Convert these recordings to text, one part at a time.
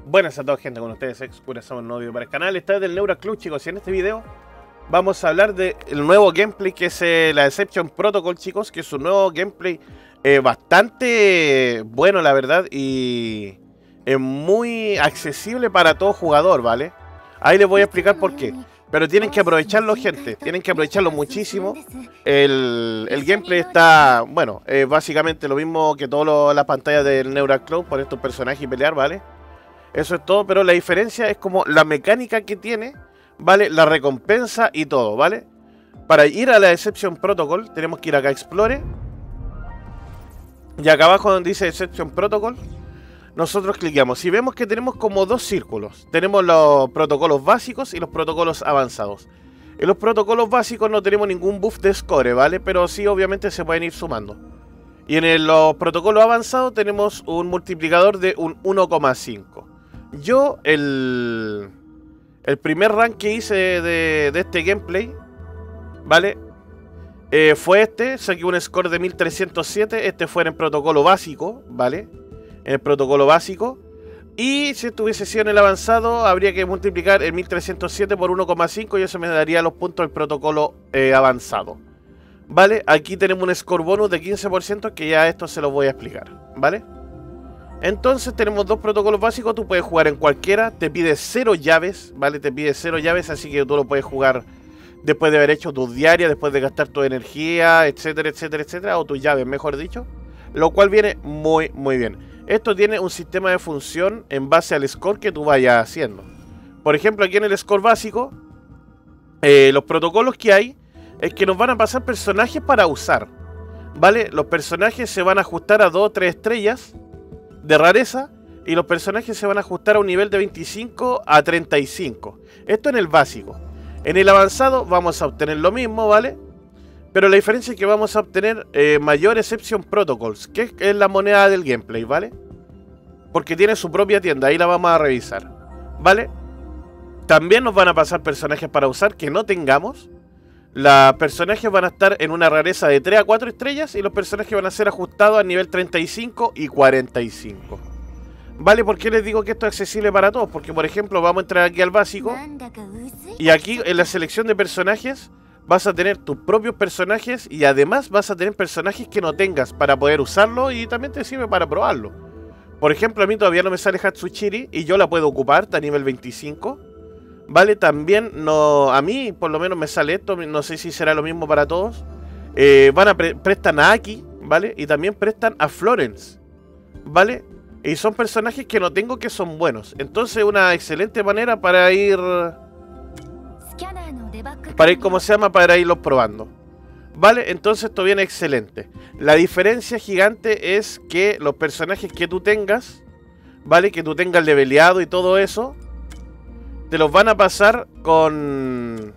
Buenas a todos, gente, con ustedes Excura, somos un nuevo video para el canal. Esta es del Neura Club, chicos, y en este video vamos a hablar del nuevo gameplay que es la Deception Protocol, chicos, que es un nuevo gameplay bastante bueno, la verdad, y muy accesible para todo jugador, ¿vale? Ahí les voy a explicar por qué. Pero tienen que aprovecharlo, gente, tienen que aprovecharlo muchísimo. El gameplay está, bueno, básicamente lo mismo que todas las pantallas del Neura Club, por estos personajes y pelear, ¿vale? Eso es todo, pero la diferencia es como la mecánica que tiene, ¿vale? La recompensa y todo, ¿vale? Para ir a la Deception Protocol tenemos que ir acá a Explore. Y acá abajo donde dice Deception Protocol, nosotros cliqueamos. Y vemos que tenemos como dos círculos. Tenemos los protocolos básicos y los protocolos avanzados. En los protocolos básicos no tenemos ningún buff de score, ¿vale? Pero sí, obviamente se pueden ir sumando. Y en los protocolos avanzados tenemos un multiplicador de un 1,5. Yo, el primer rank que hice de este gameplay, ¿vale? Fue este, saqué un score de 1307, este fue en el protocolo básico, ¿vale? En el protocolo básico. Y si esto hubiese sido en el avanzado, habría que multiplicar el 1307 por 1,5 y eso me daría los puntos del protocolo avanzado. ¿Vale? Aquí tenemos un score bonus de 15% que ya esto se lo voy a explicar, ¿vale? Entonces tenemos dos protocolos básicos, tú puedes jugar en cualquiera, te pide 0 llaves, ¿vale? Te pide 0 llaves, así que tú lo puedes jugar después de haber hecho tus diarias, después de gastar tu energía, etcétera, etcétera, etcétera, o tus llaves, mejor dicho. Lo cual viene muy, muy bien. Esto tiene un sistema de función en base al score que tú vayas haciendo. Por ejemplo, aquí en el score básico, los protocolos que hay es que nos van a pasar personajes para usar, ¿vale? Los personajes se van a ajustar a 2 o 3 estrellas de rareza y los personajes se van a ajustar a un nivel de 25 a 35. Esto en el básico. En el avanzado vamos a obtener lo mismo, ¿vale? Pero la diferencia es que vamos a obtener mayor Deception Protocols, que es la moneda del gameplay, ¿vale? Porque tiene su propia tienda, ahí la vamos a revisar, ¿vale? También nos van a pasar personajes para usar que no tengamos. Los personajes van a estar en una rareza de 3 a 4 estrellas y los personajes van a ser ajustados a nivel 35 y 45. ¿Vale? ¿Por qué les digo que esto es accesible para todos? Porque, por ejemplo, vamos a entrar aquí al básico y aquí en la selección de personajes vas a tener tus propios personajes y además vas a tener personajes que no tengas para poder usarlo y también te sirve para probarlo. Por ejemplo, a mí todavía no me sale Hatsuchiri y yo la puedo ocupar, está a nivel 25. ¿Vale? También no, a mí por lo menos me sale esto, no sé si será lo mismo para todos. Prestan a Aki, ¿vale? Y también prestan a Florence, ¿vale? Y son personajes que no tengo que son buenos. Entonces una excelente manera para ir... ¿cómo se llama? Para irlos probando. ¿Vale? Entonces esto viene excelente. La diferencia gigante es que los personajes que tú tengas, ¿vale? Que tú tengas leveleado y todo eso, te los van a pasar con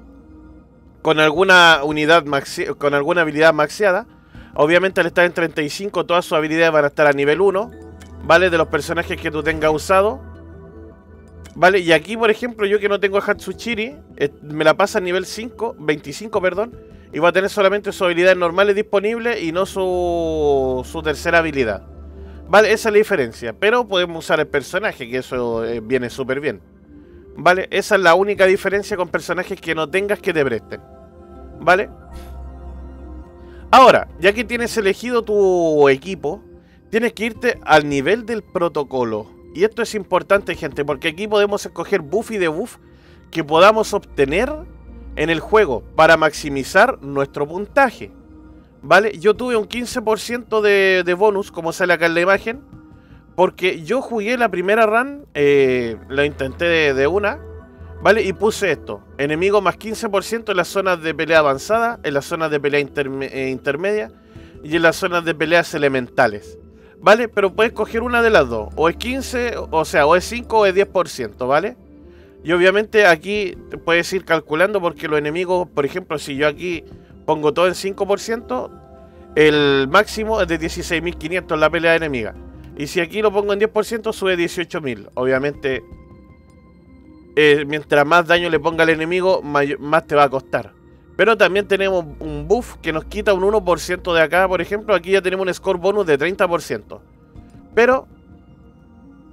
alguna unidad con alguna habilidad maxeada. Obviamente al estar en 35 todas sus habilidades van a estar a nivel 1, ¿vale? De los personajes que tú tengas usado, ¿vale? Y aquí, por ejemplo, yo que no tengo a Hatsuchiri, me la pasa a nivel 25, perdón, y va a tener solamente sus habilidades normales disponibles y no su tercera habilidad, ¿vale? Esa es la diferencia, pero podemos usar el personaje, que eso viene súper bien. ¿Vale? Esa es la única diferencia con personajes que no tengas que te presten, ¿vale? Ahora, ya que tienes elegido tu equipo, tienes que irte al nivel del protocolo. Y esto es importante, gente, porque aquí podemos escoger buff y debuff que podamos obtener en el juego para maximizar nuestro puntaje, ¿vale? Yo tuve un 15% de bonus, como sale acá en la imagen, porque yo jugué la primera run, lo intenté de una, ¿vale? Y puse esto, enemigo más 15% en las zonas de pelea avanzada, en las zonas de pelea intermedia y en las zonas de peleas elementales, ¿vale? Pero puedes coger una de las dos, o es 15, o sea, o es 5 o es 10%, ¿vale? Y obviamente aquí puedes ir calculando porque los enemigos, por ejemplo, si yo aquí pongo todo en 5%, el máximo es de 16.500 en la pelea enemiga. Y si aquí lo pongo en 10%, sube 18.000. Obviamente, mientras más daño le ponga al enemigo, más te va a costar. Pero también tenemos un buff que nos quita un 1% de acá, por ejemplo. Aquí ya tenemos un score bonus de 30%. Pero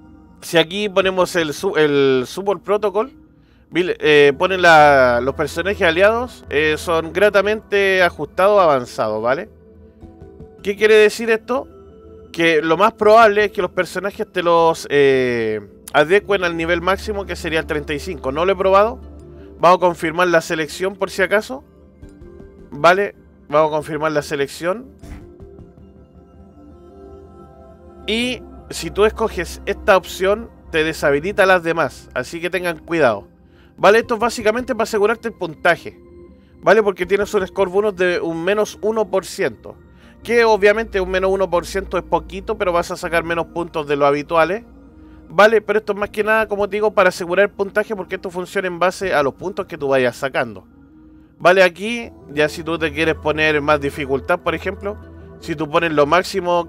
si aquí ponemos el Support Protocol, ponen los personajes aliados, son gratamente ajustados avanzados, ¿vale? ¿Qué quiere decir esto? Que lo más probable es que los personajes te los adecuen al nivel máximo, que sería el 35. No lo he probado. Vamos a confirmar la selección por si acaso. Vale, vamos a confirmar la selección. Y si tú escoges esta opción, te deshabilita las demás. Así que tengan cuidado. Vale, esto es básicamente para asegurarte el puntaje. Vale, porque tienes un score bonus de un menos 1%. Que obviamente un menos 1% es poquito, pero vas a sacar menos puntos de lo habituales. Vale, pero esto es más que nada, como te digo, para asegurar el puntaje, porque esto funciona en base a los puntos que tú vayas sacando. Vale, aquí, ya si tú te quieres poner más dificultad, por ejemplo, si tú pones lo máximo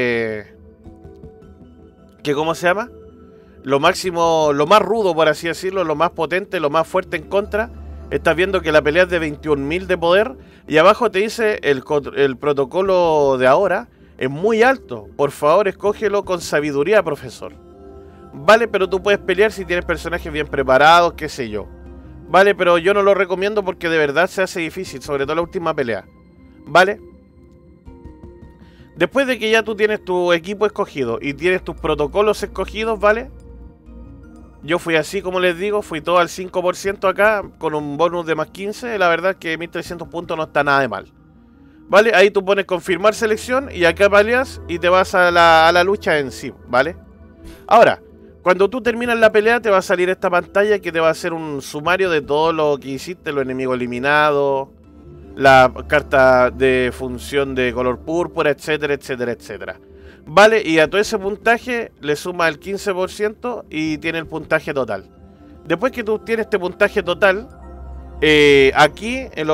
¿cómo se llama? Lo máximo, lo más rudo, por así decirlo, lo más potente, lo más fuerte en contra. Estás viendo que la pelea es de 21.000 de poder. Y abajo te dice el protocolo de ahora es muy alto. Por favor, escógelo con sabiduría, profesor. Vale, pero tú puedes pelear si tienes personajes bien preparados, qué sé yo. Vale, pero yo no lo recomiendo porque de verdad se hace difícil, sobre todo la última pelea. Vale. Después de que ya tú tienes tu equipo escogido y tienes tus protocolos escogidos, ¿vale? Yo fui así, como les digo, fui todo al 5% acá, con un bonus de más 15. La verdad es que 1300 puntos no está nada de mal. Vale, ahí tú pones confirmar selección y acá peleas y te vas a la lucha en sí, ¿vale? Ahora, cuando tú terminas la pelea te va a salir esta pantalla que te va a hacer un sumario de todo lo que hiciste, los enemigos eliminados, la carta de función de color púrpura, etcétera, etcétera, etcétera. Vale, y a todo ese puntaje le suma el 15% y tiene el puntaje total. Después que tú tienes este puntaje total, aquí en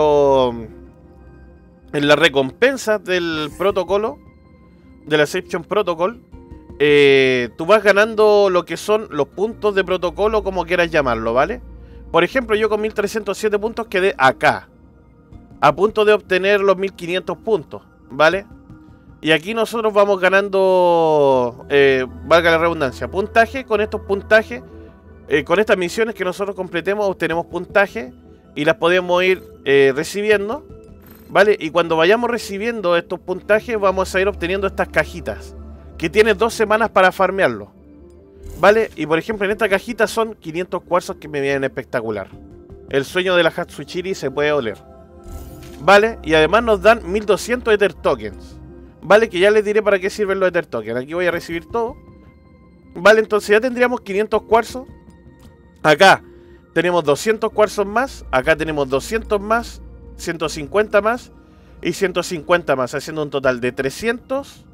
la recompensa del protocolo, de la Exception Protocol, tú vas ganando lo que son los puntos de protocolo, como quieras llamarlo, ¿vale? Por ejemplo, yo con 1307 puntos quedé acá, a punto de obtener los 1500 puntos, ¿vale? Y aquí nosotros vamos ganando, valga la redundancia, puntaje. Con estos puntajes, con estas misiones que nosotros completemos, obtenemos puntaje y las podemos ir recibiendo, ¿vale? Y cuando vayamos recibiendo estos puntajes, vamos a ir obteniendo estas cajitas, que tienes 2 semanas para farmearlo, ¿vale? Y por ejemplo, en esta cajita son 500 cuarzos que me vienen espectacular. El sueño de la Hatsuchiri se puede oler, ¿vale? Y además nos dan 1200 Ether Tokens. Vale, que ya les diré para qué sirven los Ether Tokens. Aquí voy a recibir todo. Vale, entonces ya tendríamos 500 cuarzos. Acá tenemos 200 cuarzos más. Acá tenemos 200 más, 150 más y 150 más, haciendo un total de 300,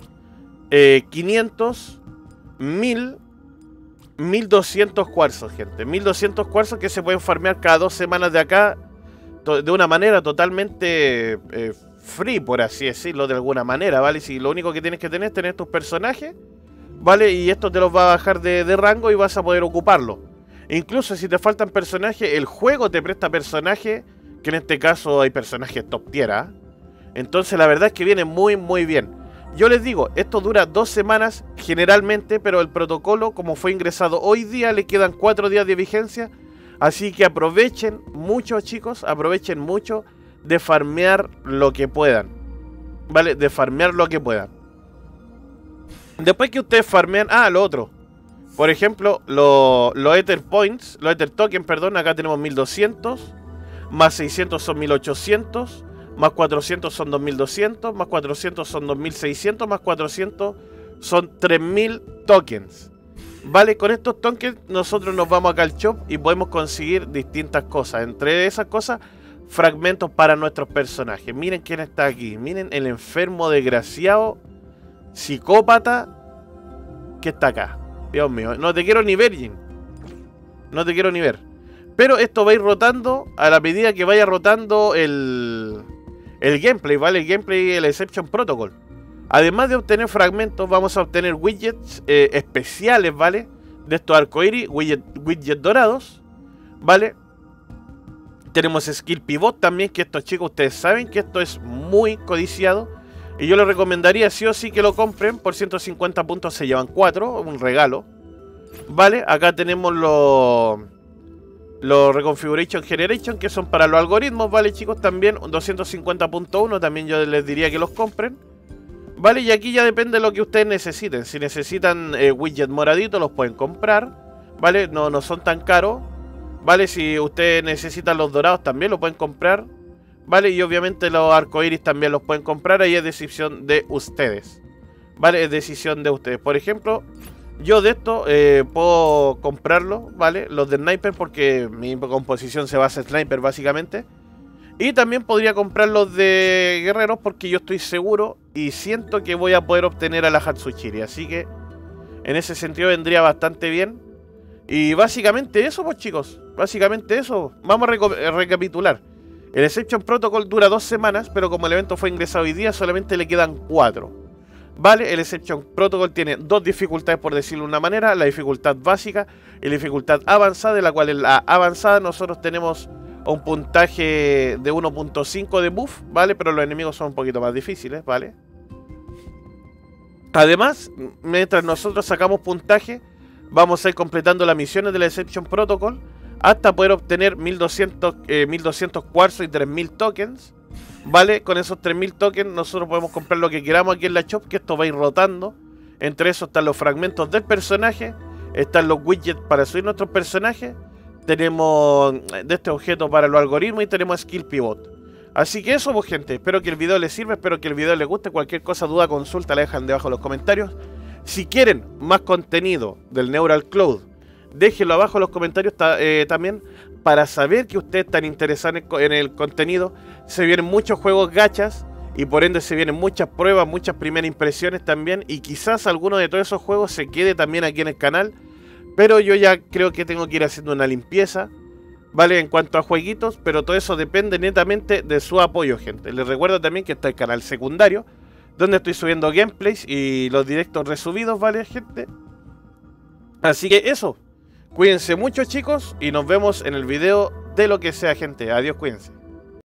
500, 1000, 1200 cuarzos, gente. 1200 cuarzos que se pueden farmear cada 2 semanas de acá, de una manera totalmente free, por así decirlo, de alguna manera, ¿vale? Si lo único que tienes que tener es tener tus personajes, ¿vale? Y esto te los va a bajar de rango y vas a poder ocuparlo. Incluso si te faltan personajes, el juego te presta personajes, que en este caso hay personajes top tier, ¿eh? Entonces la verdad es que viene muy muy bien. Yo les digo, esto dura 2 semanas generalmente, pero el protocolo, como fue ingresado hoy día, le quedan 4 días de vigencia. Así que aprovechen mucho, chicos, aprovechen mucho de farmear lo que puedan, ¿vale? De farmear lo que puedan. Después que ustedes farmean... Ah, lo otro. Por ejemplo, los Ether Points, los Ether Tokens, perdón, acá tenemos 1200, más 600 son 1800, más 400 son 2200, más 400 son 2600, más 400 son 3000 tokens. Vale, con estos tokens nosotros nos vamos acá al shop y podemos conseguir distintas cosas. Entre esas cosas, fragmentos para nuestros personajes. Miren quién está aquí. Miren el enfermo desgraciado psicópata que está acá. Dios mío, no te quiero ni ver, Jin. No te quiero ni ver. Pero esto va a ir rotando a la medida que vaya rotando el gameplay, ¿vale? El gameplay, el Exception Protocol. Además de obtener fragmentos, vamos a obtener widgets especiales, ¿vale? De estos arcoíris, widgets dorados, ¿vale? Tenemos Skill Pivot también, que estos chicos, ustedes saben que esto es muy codiciado. Y yo les recomendaría sí o sí que lo compren. Por 150 puntos se llevan 4, un regalo. Vale, acá tenemos los Reconfiguration Generation, que son para los algoritmos, vale chicos, también 250.1, también yo les diría que los compren. Vale, y aquí ya depende de lo que ustedes necesiten. Si necesitan widget moradito, los pueden comprar. Vale, no son tan caros. Vale, si ustedes necesitan los dorados, también lo pueden comprar. Vale, y obviamente los arcoiris también los pueden comprar. Ahí es decisión de ustedes. Vale, es decisión de ustedes. Por ejemplo, yo de esto puedo comprarlo, ¿vale? Los de Sniper, porque mi composición se basa en Sniper básicamente. Y también podría comprar los de Guerreros, porque yo estoy seguro y siento que voy a poder obtener a la Hatsuchiri. Así que en ese sentido vendría bastante bien. Y básicamente eso, pues chicos. Básicamente eso. Vamos a recapitular. El Exception Protocol dura 2 semanas, pero como el evento fue ingresado hoy día, solamente le quedan 4. Vale, el Exception Protocol tiene 2 dificultades, por decirlo de una manera. La dificultad básica y la dificultad avanzada, de la cual en la avanzada nosotros tenemos un puntaje de 1.5 de buff, ¿vale? Pero los enemigos son un poquito más difíciles, ¿vale? Además, mientras nosotros sacamos puntaje, vamos a ir completando las misiones del Exception Protocol hasta poder obtener 1200 cuarzos y 3000 tokens. Vale, con esos 3000 tokens nosotros podemos comprar lo que queramos aquí en la shop, que esto va a ir rotando. Entre esos están los fragmentos del personaje, están los widgets para subir nuestros personajes, tenemos de este objeto para los algoritmos y tenemos Skill Pivot. Así que eso, pues gente, espero que el video les sirva, espero que el video les guste. Cualquier cosa, duda, consulta, la dejan debajo en los comentarios. Si quieren más contenido del Neural Cloud, déjenlo abajo en los comentarios también, para saber que ustedes están interesados en el contenido. Se vienen muchos juegos gachas y por ende se vienen muchas pruebas, muchas primeras impresiones también. Y quizás alguno de todos esos juegos se quede también aquí en el canal. Pero yo ya creo que tengo que ir haciendo una limpieza, ¿vale? En cuanto a jueguitos, pero todo eso depende netamente de su apoyo, gente. Les recuerdo también que está el canal secundario, donde estoy subiendo gameplays y los directos resubidos, ¿vale, gente? Así que eso. Cuídense mucho, chicos, y nos vemos en el video de lo que sea, gente. Adiós, cuídense.